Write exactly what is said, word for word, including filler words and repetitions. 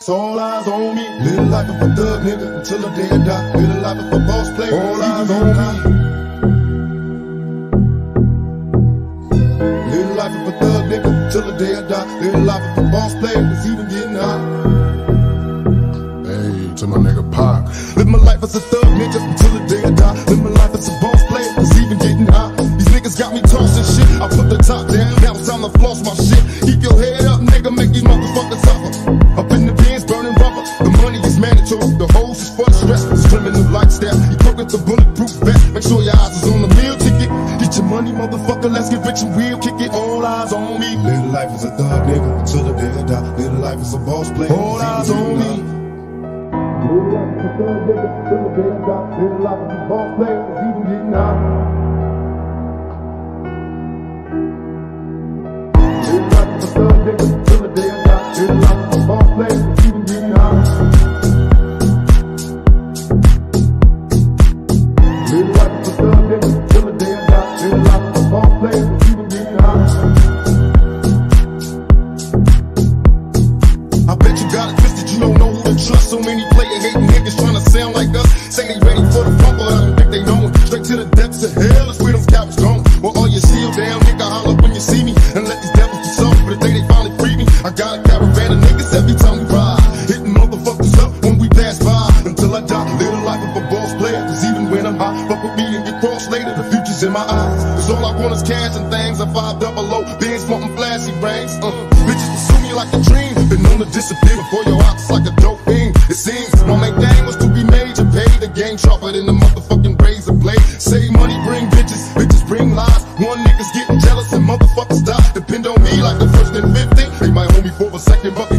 It's all eyes on me. Live life of a thug nigga until the day I die. Live life of a boss player. All eyes on me. Live life of a thug nigga until the day I die. Live life of a boss player. It's even getting hot. Hey, to my nigga Pac. Live my life as a thug nigga until the day I die. Live my life as a boss player. It's even getting hot. These niggas got me tossing shit. I put the top down. Now it's time to floss my shit. Keep your head up, nigga. Make these motherfuckers suffer. Up in the bins, burning rubber. The money is mandatory. The hose is for the stress. It's criminal lifestyle. You cook with the bulletproof vest. Make sure your eyes is on the meal ticket. Get your money, motherfucker. Let's get rich and real. Kick it. All eyes on me. Live life as a thug nigga until the day I die. Live life as a boss player. All eyes on me. Live life as a thug nigga until the day I die. Live life as a boss player. It's even getting hot. Live life as a thug nigga until the day I die. Live life as a boss player. It's even getting hot. Live life as a thug nigga until the day I die. Live life as a boss player. It's even getting hot. I bet you got it twisted. You don't know who to trust. So many player hating niggas trying to sound like us. Say they ready for the funk, but I don't think they know it. Straight to the depths of hell is where them cowards gone. Well, all you seal down, nigga, holler when you see me. And let these devils be soft for the day they finally free me. I got a caravan of niggas every time we ride. Hitting motherfuckers up when we pass by. Until I die, live the life of a boss player. Cause even when I'm high, fuck with me and get crossed later. The future's in my eyes. Cause all I want is cash and things. I five double O, Benz wanting flashy rings. Uh, bitches pursue me like a dream. Been known to disappear before your eyes like a dope fiend. It seems my main thing was to be major. Pay the game sharper than the motherfucking razor blade. Save money, bring bitches, bitches bring lies. One nigga's getting jealous and motherfuckers die. Depend on me like the first and fifteen. They might hold me for a second, but